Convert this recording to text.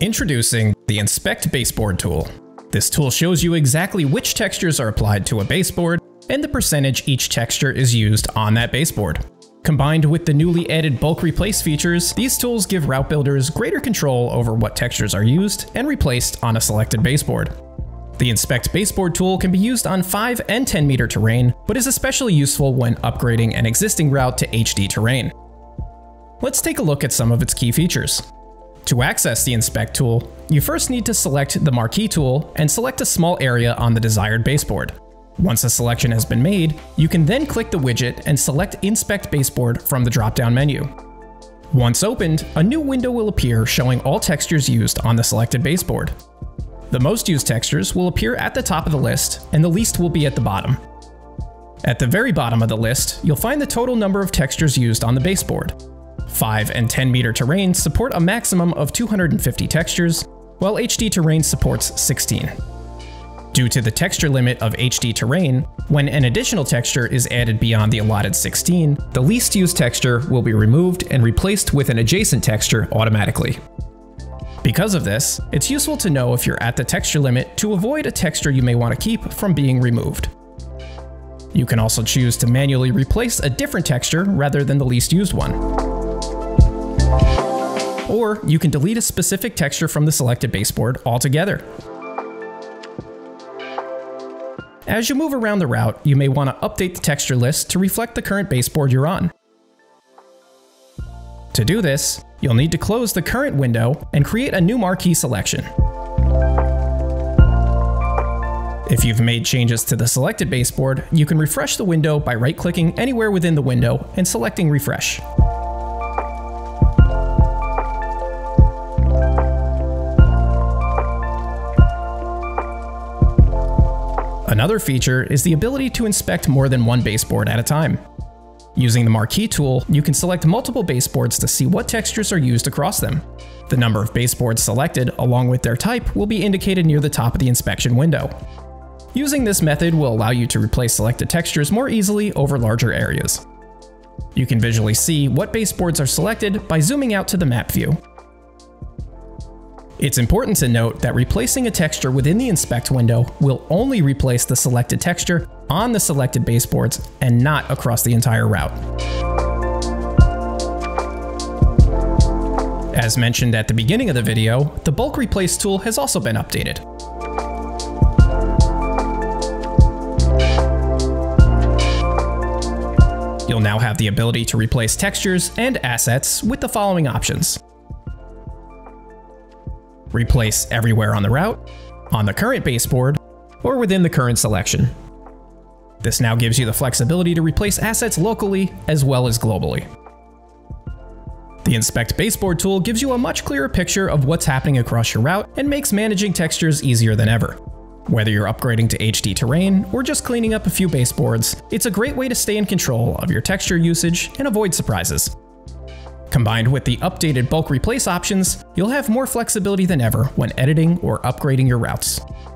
Introducing the Inspect Baseboard tool. This tool shows you exactly which textures are applied to a baseboard and the percentage each texture is used on that baseboard. Combined with the newly added bulk replace features, these tools give route builders greater control over what textures are used and replaced on a selected baseboard. The Inspect Baseboard tool can be used on 5 and 10 meter terrain, but is especially useful when upgrading an existing route to HD terrain. Let's take a look at some of its key features. To access the Inspect tool, you first need to select the Marquee tool and select a small area on the desired baseboard. Once a selection has been made, you can then click the widget and select Inspect Baseboard from the drop-down menu. Once opened, a new window will appear showing all textures used on the selected baseboard. The most used textures will appear at the top of the list, and the least will be at the bottom. At the very bottom of the list, you'll find the total number of textures used on the baseboard. 5 and 10 meter terrain support a maximum of 250 textures, while HD terrain supports 16. Due to the texture limit of HD terrain, when an additional texture is added beyond the allotted 16, the least used texture will be removed and replaced with an adjacent texture automatically. Because of this, it's useful to know if you're at the texture limit to avoid a texture you may want to keep from being removed. You can also choose to manually replace a different texture rather than the least used one. Or you can delete a specific texture from the selected baseboard altogether. As you move around the route, you may want to update the texture list to reflect the current baseboard you're on. To do this, you'll need to close the current window and create a new marquee selection. If you've made changes to the selected baseboard, you can refresh the window by right-clicking anywhere within the window and selecting Refresh. Another feature is the ability to inspect more than one baseboard at a time. Using the Marquee tool, you can select multiple baseboards to see what textures are used across them. The number of baseboards selected, along with their type, will be indicated near the top of the inspection window. Using this method will allow you to replace selected textures more easily over larger areas. You can visually see what baseboards are selected by zooming out to the map view. It's important to note that replacing a texture within the Inspect window will only replace the selected texture on the selected baseboards and not across the entire route. As mentioned at the beginning of the video, the bulk replace tool has also been updated. You'll now have the ability to replace textures and assets with the following options. Replace everywhere on the route, on the current baseboard, or within the current selection. This now gives you the flexibility to replace assets locally as well as globally. The Inspect Baseboard tool gives you a much clearer picture of what's happening across your route and makes managing textures easier than ever. Whether you're upgrading to HD terrain or just cleaning up a few baseboards, it's a great way to stay in control of your texture usage and avoid surprises. Combined with the updated bulk replace options, you'll have more flexibility than ever when editing or upgrading your routes.